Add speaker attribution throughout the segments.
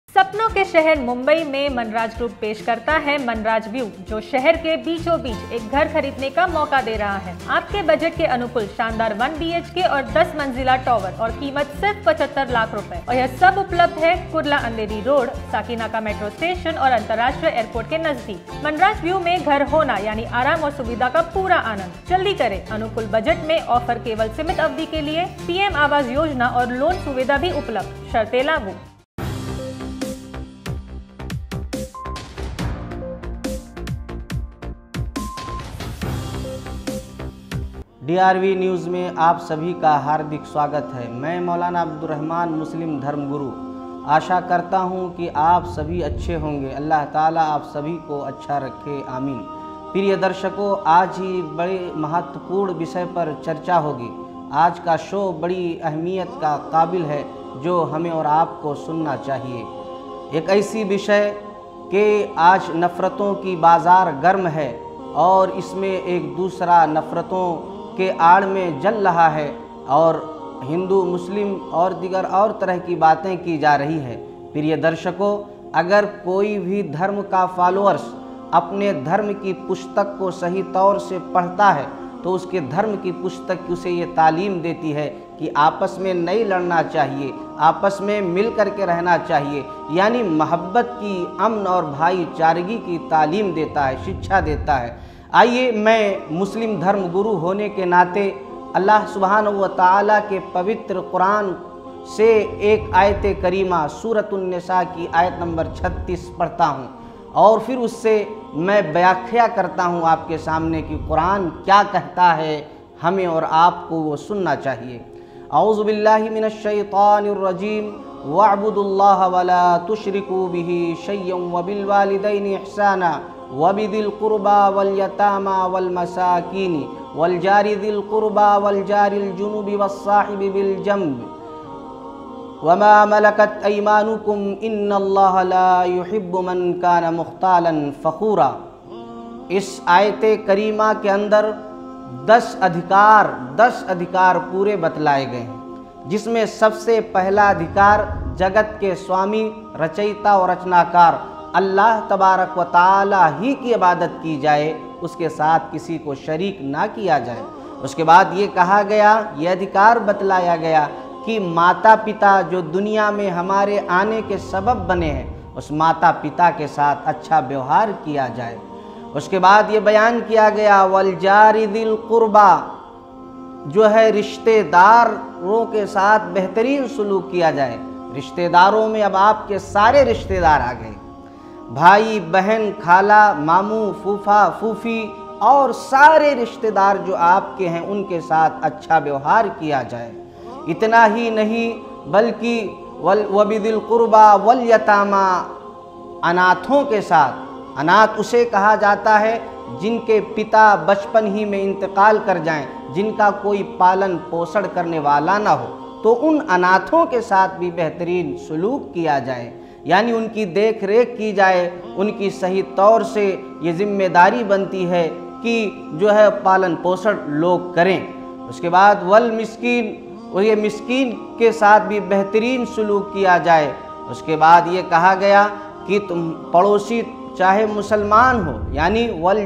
Speaker 1: सपनों के शहर मुंबई में मनराज ग्रुप पेश करता है मनराज व्यू, जो शहर के बीचों बीच एक घर खरीदने का मौका दे रहा है। आपके बजट के अनुकूल शानदार 1 BHK और 10 मंजिला टॉवर और कीमत सिर्फ 75 लाख रुपए। और यह सब उपलब्ध है Kurla Andheri road, Sakinaka metro station और अंतर्राष्ट्रीय एयरपोर्ट के नजदीक। मनराज व्यू में घर होना यानी आराम और सुविधा का पूरा आनंद। जल्दी करें, अनुकूल बजट में ऑफर केवल सीमित अवधि के लिए। PM आवास योजना और लोन सुविधा भी उपलब्ध, शर्तें लागू।
Speaker 2: DRV न्यूज़ में आप सभी का हार्दिक स्वागत है। मैं मौलाना अब्दुर्रहमान, मुस्लिम धर्मगुरु। आशा करता हूं कि आप सभी अच्छे होंगे। अल्लाह ताला आप सभी को अच्छा रखे, आमीन। प्रिय दर्शकों, आज ही बड़े महत्वपूर्ण विषय पर चर्चा होगी। आज का शो बड़ी अहमियत का काबिल है जो हमें और आपको सुनना चाहिए। एक ऐसी विषय कि आज नफ़रतों की बाज़ार गर्म है और इसमें एक दूसरा नफ़रतों के आड़ में जल रहा है और हिंदू मुस्लिम और दीगर और तरह की बातें की जा रही है। प्रिय दर्शकों, अगर कोई भी धर्म का फॉलोअर्स अपने धर्म की पुस्तक को सही तौर से पढ़ता है तो उसके धर्म की पुस्तक उसे ये तालीम देती है कि आपस में नहीं लड़ना चाहिए, आपस में मिल कर के रहना चाहिए, यानी मोहब्बत की, अमन और भाईचारगी की तालीम देता है, शिक्षा देता है। आइए, मैं मुस्लिम धर्म गुरु होने के नाते अल्लाह सुब्हानहू व तआला के पवित्र कुरान से एक आयत करीमा सूरतुन निसा की आयत नंबर 36 पढ़ता हूँ और फिर उससे मैं व्याख्या करता हूँ आपके सामने कि कुरान क्या कहता है, हमें और आपको वो सुनना चाहिए। औज़ु बिल्लाहि मिनश शैतानिर रजीम वअबुदुल्लाह वला तुशरिकू बिही शय्यन व बिल वालिदैनि इहसाना वबिदिल कुर्बा वल यतामा वल मसाकीनी वल जारि दिल कुर्बा वल जारिल जुनुबि वस्साहिबि बिल जंब वमा मलकत ऐमानुकुम इन्नल्लाह ला युहिब्बु मन कान मुख्तालन फ़खूरा। इस आयत करीमा के अंदर 10 अधिकार पूरे बतलाए गए हैं, जिसमें सबसे पहला अधिकार जगत के स्वामी, रचयिता और रचनाकार अल्लाह तबारक व ताला ही की इबादत की जाए, उसके साथ किसी को शरीक ना किया जाए। उसके बाद ये कहा गया, ये अधिकार बतलाया गया कि माता पिता जो दुनिया में हमारे आने के सबब बने हैं, उस माता पिता के साथ अच्छा व्यवहार किया जाए। उसके बाद ये बयान किया गया वल जारि दिल कुर्बा, जो है रिश्तेदारों के साथ बेहतरीन सलूक किया जाए। रिश्तेदारों में अब आपके सारे रिश्तेदार आ गए, भाई बहन, खाला, मामू, फूफा, फूफी और सारे रिश्तेदार जो आपके हैं उनके साथ अच्छा व्यवहार किया जाए। इतना ही नहीं बल्कि वबिदिल कुर्बा वल यतामा, अनाथों के साथ। अनाथ उसे कहा जाता है जिनके पिता बचपन ही में इंतकाल कर जाएं, जिनका कोई पालन पोषण करने वाला ना हो, तो उन अनाथों के साथ भी बेहतरीन सलूक किया जाए, यानी उनकी देख रेख की जाए। उनकी सही तौर से ये जिम्मेदारी बनती है कि जो है पालन पोषण लोग करें। उसके बाद वल मिस्कीन, और ये मिस्कीन के साथ भी बेहतरीन सलूक किया जाए। उसके बाद ये कहा गया कि तुम पड़ोसी चाहे मुसलमान हो, यानी वल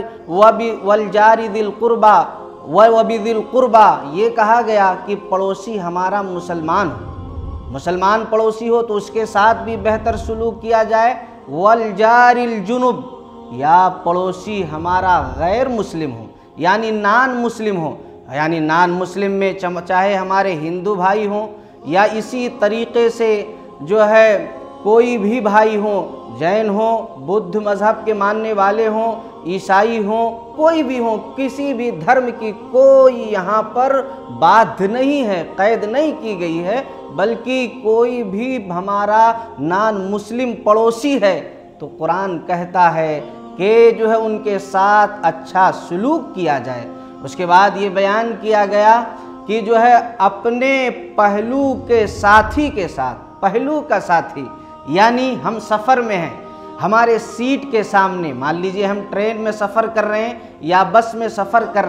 Speaker 2: जारि दिल कुर्बा वबिदिल कुर्बा, ये कहा गया कि पड़ोसी हमारा मुसलमान हो, मुसलमान पड़ोसी हो तो उसके साथ भी बेहतर सलूक किया जाए। वल जारिल जुनुब, या पड़ोसी हमारा गैर मुस्लिम हो, यानी नॉन मुस्लिम हो, यानी नॉन मुस्लिम में चाहे हमारे हिंदू भाई हों या इसी तरीक़े से जो है कोई भी भाई हों, जैन हों, बुद्ध मज़हब के मानने वाले हों, ईसाई हों, कोई भी हों, किसी भी धर्म की कोई यहाँ पर बाध्य नहीं है, कैद नहीं की गई है, बल्कि कोई भी हमारा नॉन मुस्लिम पड़ोसी है तो कुरान कहता है कि जो है उनके साथ अच्छा सलूक किया जाए। उसके बाद ये बयान किया गया कि जो है अपने पहलू के साथी के साथ, पहलू का साथी यानी हम सफ़र में हैं, हमारे सीट के सामने, मान लीजिए हम ट्रेन में सफ़र कर रहे हैं या बस में सफ़र कर रहे हैं,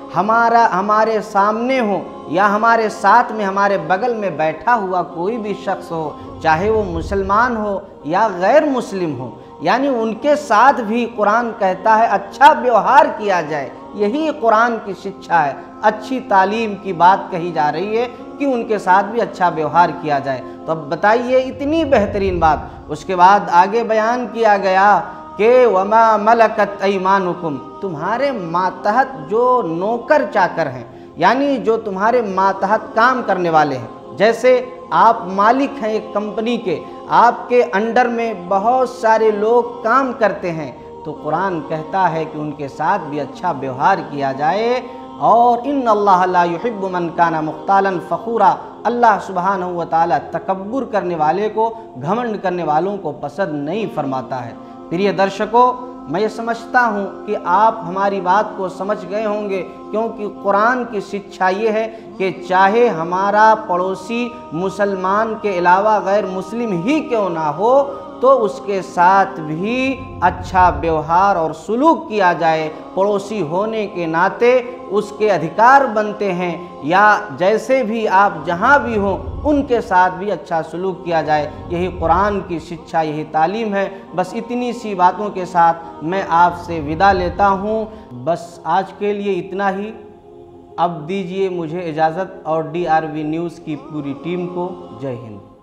Speaker 2: हमारे सामने हो या हमारे साथ में हमारे बगल में बैठा हुआ कोई भी शख्स हो, चाहे वो मुसलमान हो या गैर मुस्लिम हो, यानी उनके साथ भी कुरान कहता है अच्छा व्यवहार किया जाए। यही कुरान की शिक्षा है, अच्छी तालीम की बात कही जा रही है कि उनके साथ भी अच्छा व्यवहार किया जाए। तो अब बताइए इतनी बेहतरीन बात। उसके बाद आगे बयान किया गया कि वमा मलकत ऐमानुकुम, तुम्हारे मातहत जो नौकर चाकर हैं, यानी जो तुम्हारे मातहत काम करने वाले हैं, जैसे आप मालिक हैं एक कंपनी के, आपके अंडर में बहुत सारे लोग काम करते हैं, तो कुरान कहता है कि उनके साथ भी अच्छा व्यवहार किया जाए। और इन्नल्लाह ला युहिब्बु मन काना मुख्तालन फ़खूरा, अल्लाह सुब्हानहु व तआला तकब्बुर करने वाले को, घमंड करने वालों को पसंद नहीं फरमाता है। प्रिय दर्शकों, मैं ये समझता हूँ कि आप हमारी बात को समझ गए होंगे, क्योंकि कुरान की शिक्षा ये है कि चाहे हमारा पड़ोसी मुसलमान के अलावा गैर मुस्लिम ही क्यों ना हो, तो उसके साथ भी अच्छा व्यवहार और सुलूक किया जाए। पड़ोसी होने के नाते उसके अधिकार बनते हैं, या जैसे भी आप जहाँ भी हों उनके साथ भी अच्छा सुलूक किया जाए। यही कुरान की शिक्षा, यही तालीम है। बस इतनी सी बातों के साथ मैं आपसे विदा लेता हूँ। बस आज के लिए इतना ही। अब दीजिए मुझे इजाज़त और DRV न्यूज़ की पूरी टीम को जय हिंद।